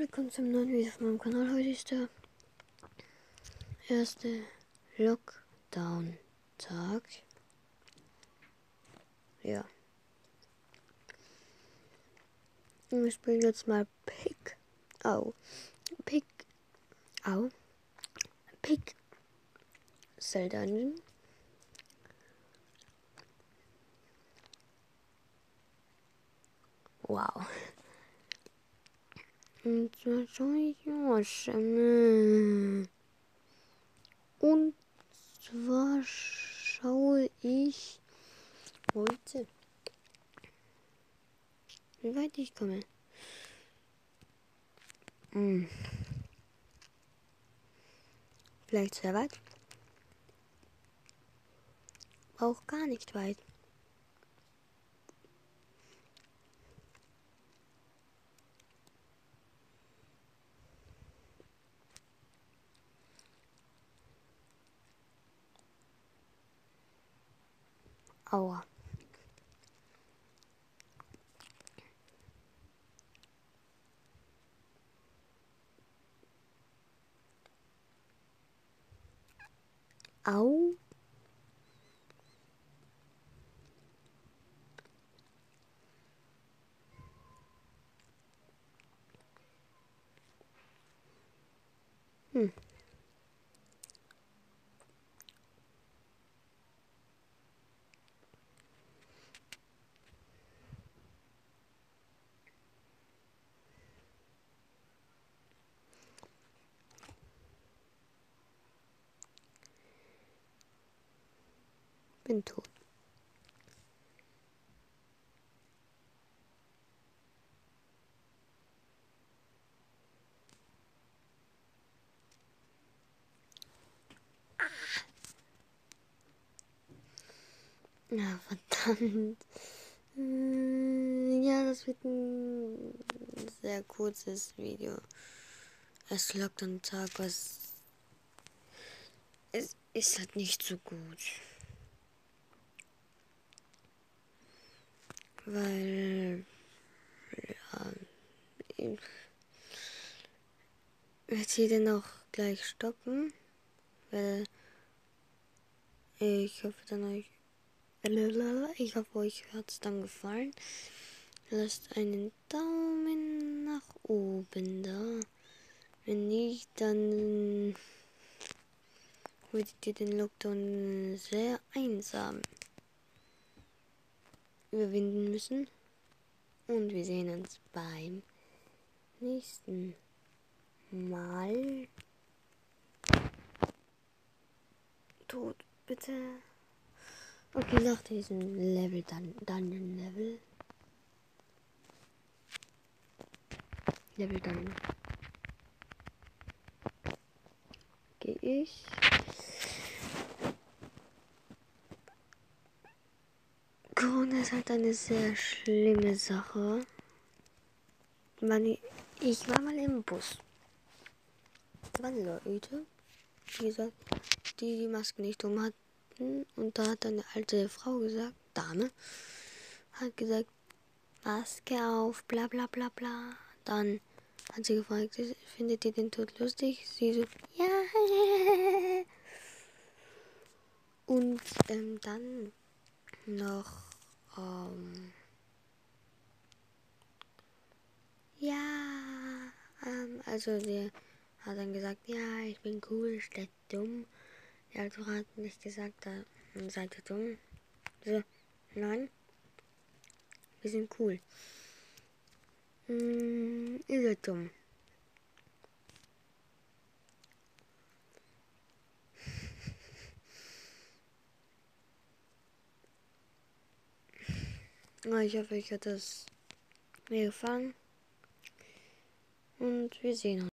willkommen zum neuen Video auf meinem Kanal. Heute ist der erste Lockdown-Tag. Ja. Und wir spielen jetzt mal Pixel Dungeon. Wow. Und zwar schaue ich heute, wie weit ich komme. Vielleicht sehr weit. Auch gar nicht weit. Aua. Au. Bin tot. Ja, verdammt. Ja, das wird ein sehr kurzes Video. Es lockt am Tag, was es ist halt nicht so gut. Weil ich werde hier dann auch gleich stoppen. Weil ich hoffe euch hat es dann gefallen. Lasst einen Daumen nach oben da. Wenn nicht, dann würdet ihr den Lockdown sehr einsam überwinden müssen. Und wir sehen uns beim nächsten Mal. Tot, bitte. Okay, nach diesem Level, Dungeon Level. Dann gehe ich. Corona ist halt eine sehr schlimme Sache. Ich war mal im Bus. Da waren Leute, wie gesagt, die Masken nicht um hatten. Und da hat eine alte Frau gesagt, Dame, hat gesagt, Maske auf, bla bla bla bla. Dann hat sie gefragt, findet ihr den Tod lustig? Sie so, ja. Und dann noch, also der hat dann gesagt, ja, ich bin cool, statt dumm. Der alte Frau hat nicht gesagt, seid ihr dumm? So, nein, wir sind cool. Ihr seid dumm. Ja, ich hoffe, euch hat das mir gefallen. Und wir sehen uns.